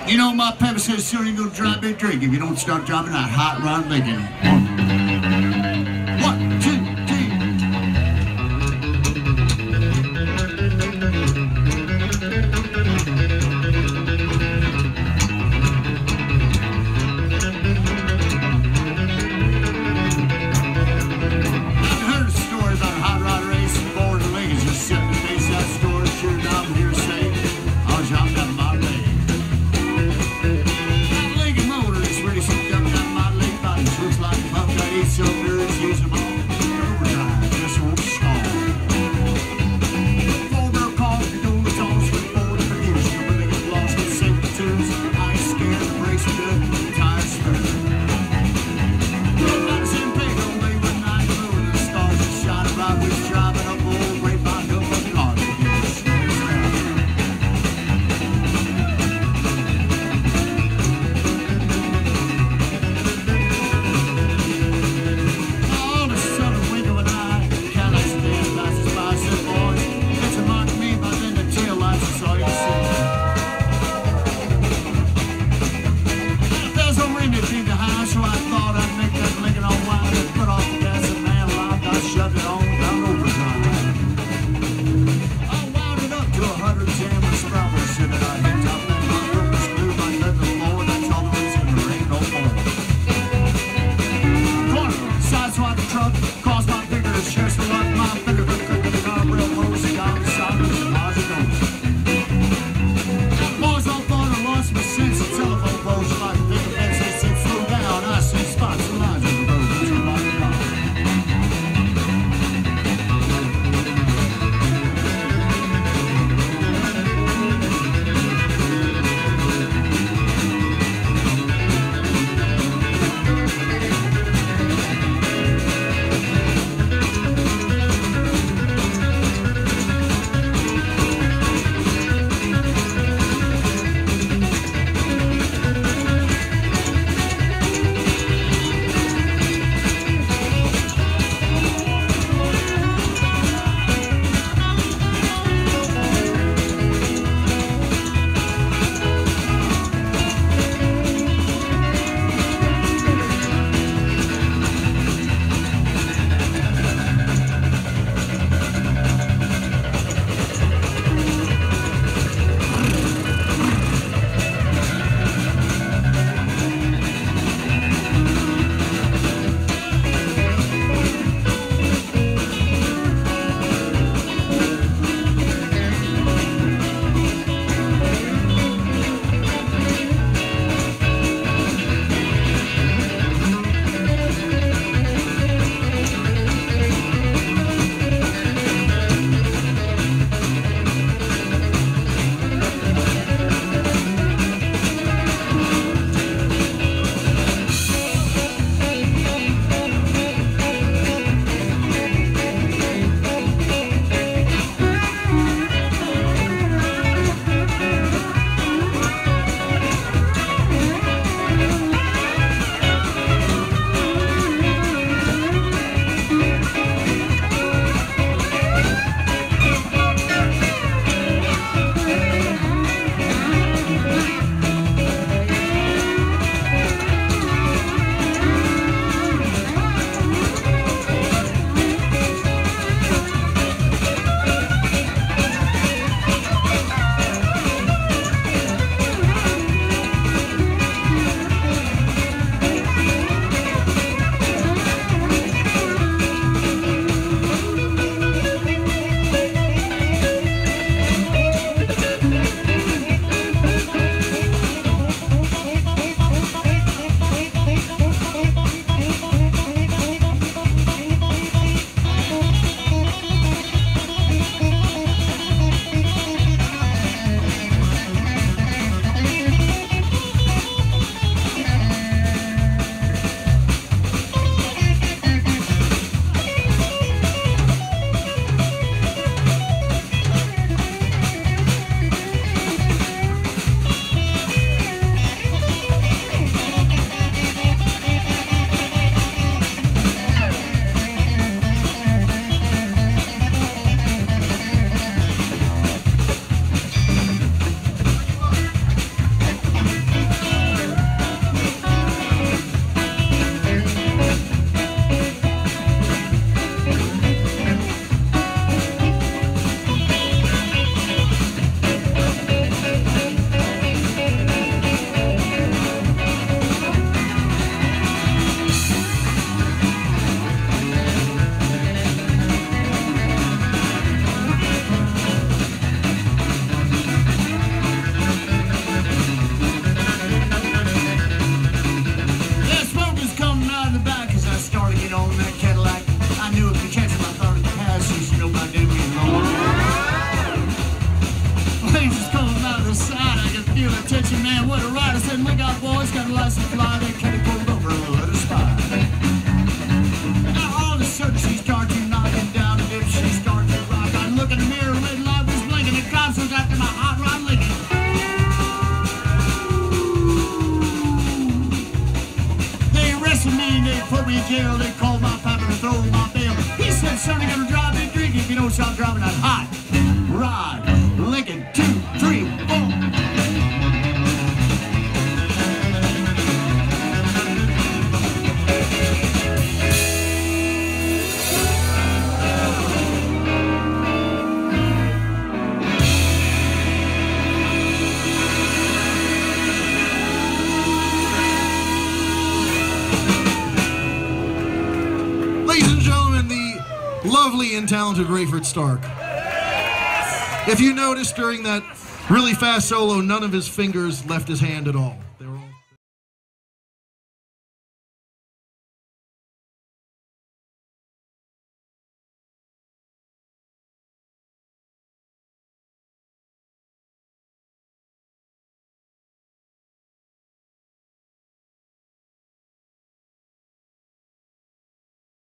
You know, my papa says soon you're gonna drive me a drink if you don't start dropping that hot rod Lincoln. One, two, three. I've heard stories about hot rod racing, board and Lincolns just sitting in the face of that store. Sure, now I'm here to say, I'll jump down my leg. Looks like a pump got 8 cylinders, use them all overdrive, just won't stall. Four girl calls, you know it's all sweet forward for years. You really get lost with safety tubes. I ain't scared, the brakes are good, the tires spare. Not the same pig all day when night blue and the stars are shining bright. We was driving up old grapevine hill from Clark. So I thought I'd make that Lincoln all wild and put off the gas and man alive. I shoved it on down overdrive. I wound it up to 110 with Scrubber sitting. I hit top that my foot was glued like nothing the floor. That's all there is in the rain no more. Corner, sideswipe the truck, cross my fingers, just luck. My finger could cook in the guardrail, rose, got the side of the closet door. boys got a license to fly, they can't pull over and let her spy. Now all of a sudden she starts to knocking down, and if she starts to rock, I look in the mirror, red light was blinking, the cops was after my hot rod licking. They arrested me and they put me in jail, they called my papa to throw my bail. He said, son, you're gonna drive me drinking if you don't stop driving that hot rod licking. 2, 3, 4. Lovely and talented Raiford Starke. If you noticed during that really fast solo, none of his fingers left his hand at all.